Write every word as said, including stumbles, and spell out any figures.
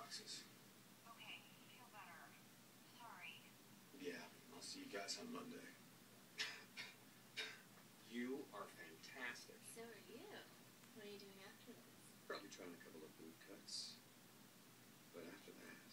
boxes. Okay, feel better. Sorry. Yeah, I'll see you guys on Monday. You are fantastic. So are you. What are you doing after this? Probably trying a couple of boot cuts. But after that...